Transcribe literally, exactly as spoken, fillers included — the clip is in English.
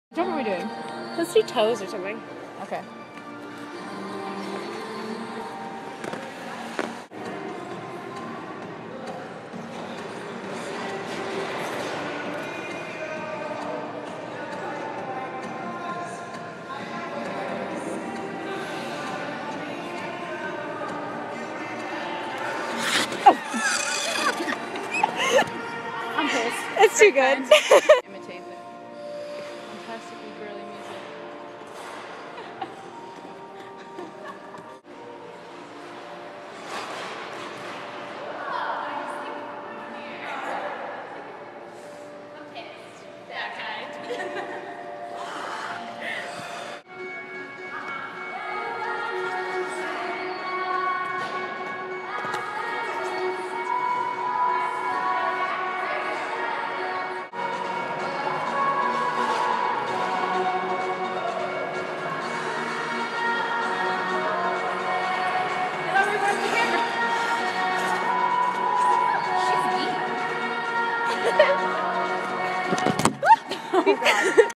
What are we doing? Let's do toes or something. Okay. I'm pissed. It's too good. Imitate the fantastically girly music. Oh God.